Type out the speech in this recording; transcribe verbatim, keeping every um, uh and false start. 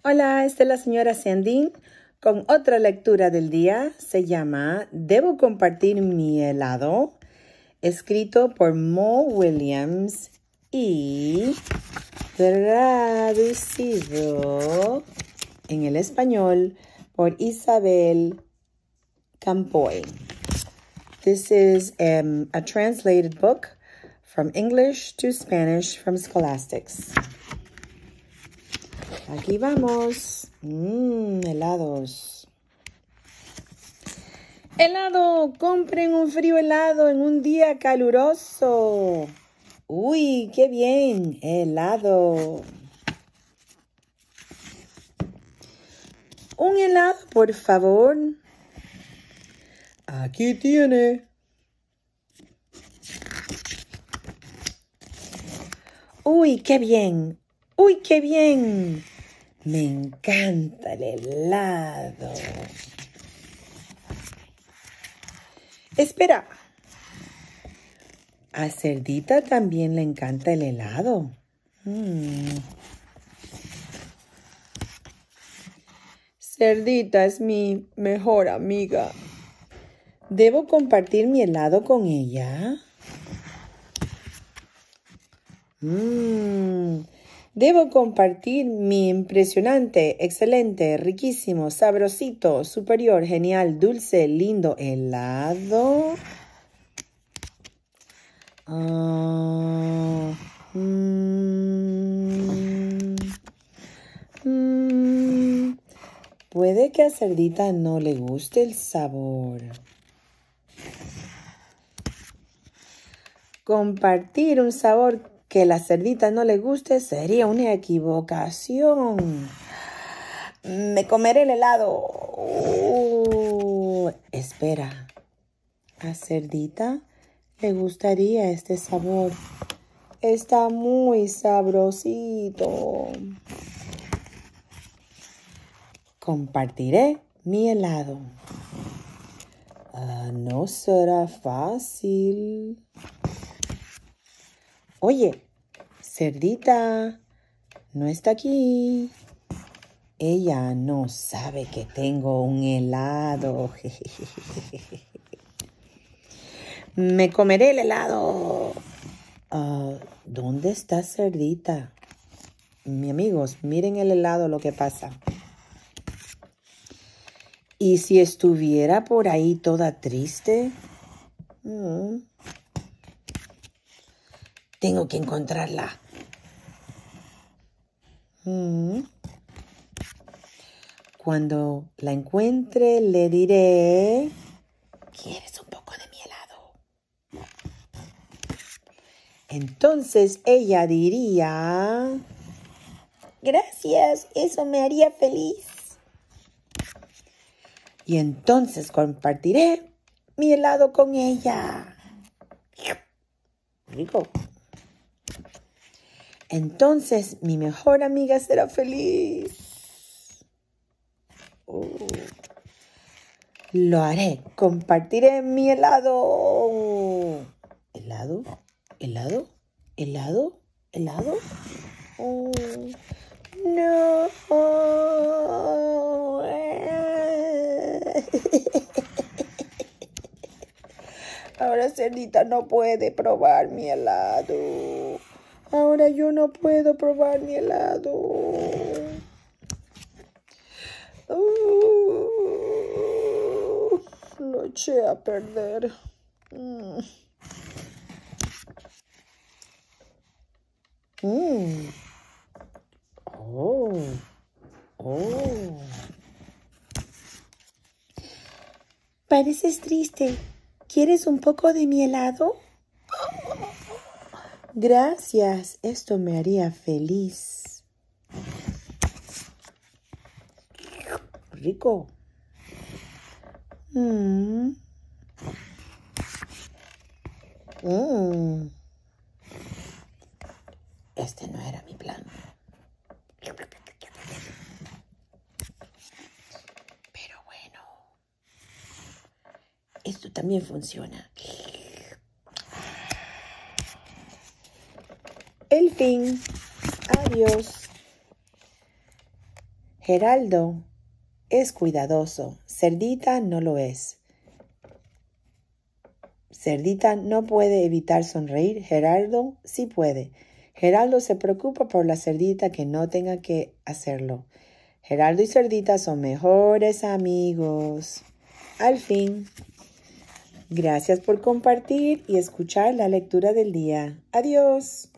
Hola, esta es la señora Sandy con otra lectura del día. Se llama Debo compartir mi helado, escrito por Mo Williams y traducido en el español por Isabel Campoy. This is um, a translated book from English to Spanish from Scholastics. Aquí vamos. Mmm, helados. Helado, compren un frío helado en un día caluroso. Uy, qué bien, helado. Un helado, por favor. Aquí tiene. Uy, qué bien. Uy, qué bien. Me encanta el helado. Espera. A Cerdita también le encanta el helado. Mm. Cerdita es mi mejor amiga. ¿Debo compartir mi helado con ella? Mmm. Debo compartir mi impresionante, excelente, riquísimo, sabrosito, superior, genial, dulce, lindo helado. Uh, mm, mm, puede que a Cerdita no le guste el sabor. Compartir un sabor que a la cerdita no le guste sería una equivocación. Me comeré el helado. Uh, espera. A Cerdita le gustaría este sabor. Está muy sabrosito. Compartiré mi helado. Uh, no será fácil. Oye, Cerdita no está aquí. Ella no sabe que tengo un helado. Me comeré el helado. Uh, ¿Dónde está Cerdita? Mis amigos, miren el helado, lo que pasa. ¿Y si estuviera por ahí toda triste? Mm. Tengo que encontrarla. Mm. Cuando la encuentre, le diré, ¿quieres un poco de mi helado? Entonces ella diría, gracias, eso me haría feliz. Y entonces compartiré mi helado con ella. Rico. Entonces mi mejor amiga será feliz. Uh, lo haré. Compartiré mi helado. ¿Helado? ¿Helado? ¿Helado? ¿Helado? Oh, no. Ahora Cerdita no puede probar mi helado. Ahora yo no puedo probar mi helado. Uh, lo eché a perder. Mm. Mm. Oh. Oh. Pareces triste. ¿Quieres un poco de mi helado? Gracias, esto me haría feliz. Rico. Mm. Mm. Este no era mi plan. Pero bueno, esto también funciona. El fin. Adiós. Geraldo es cuidadoso. Cerdita no lo es. Cerdita no puede evitar sonreír. Geraldo sí puede. Geraldo se preocupa por la cerdita que no tenga que hacerlo. Geraldo y Cerdita son mejores amigos. Al fin. Gracias por compartir y escuchar la lectura del día. Adiós.